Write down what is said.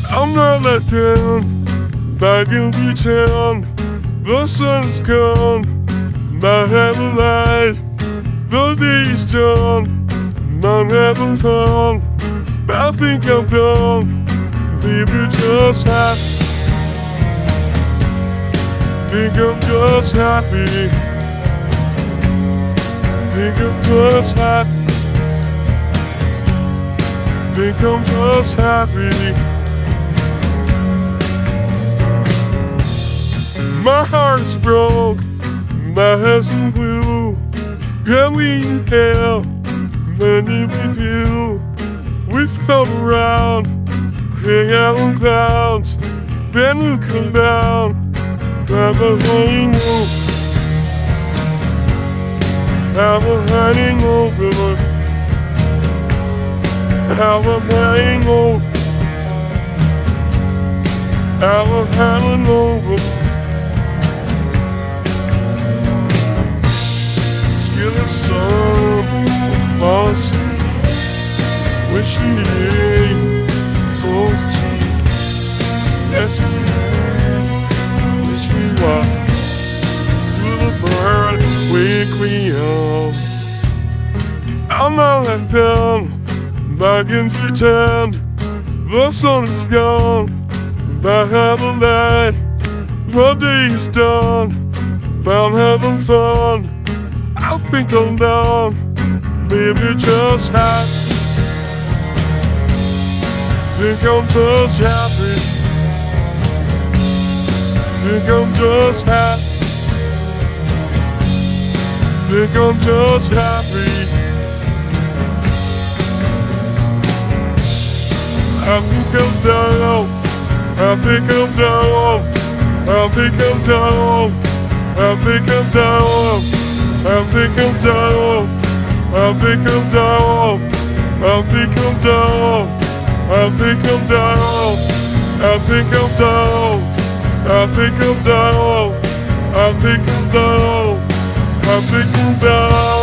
I'm not let down, I can pretend the sun's gone, I haven't lied, the day's done, I'm having fun, I think I'm done, baby just happy, think I'm just happy, think I'm just happy, think I'm just happy. My heart is broke, my head's in blue. Can we inhale, landing with you? We float around, hang out on clouds, then we'll come down, have a honeymoon, have a honeymoon, have a honeymoon, have a honeymoon. Feel the sun fall asleep, wishing the souls cheap. Yes, wish we walk through the bird, wake me up. I'm not let down, I can pretend the sun is gone, I have a light, the day is done, found having fun. I think I'm down, baby just happy, think I'm just happy, think I'm just happy, think I'm just happy. I think I'm down, I think I'm down, I think I'm down, I think I'm down. I think I'm down, I think I'm down, I think I'm down, I think I'm down, I think I'm down, I think I'm down, I think I'm down, I think I'm down.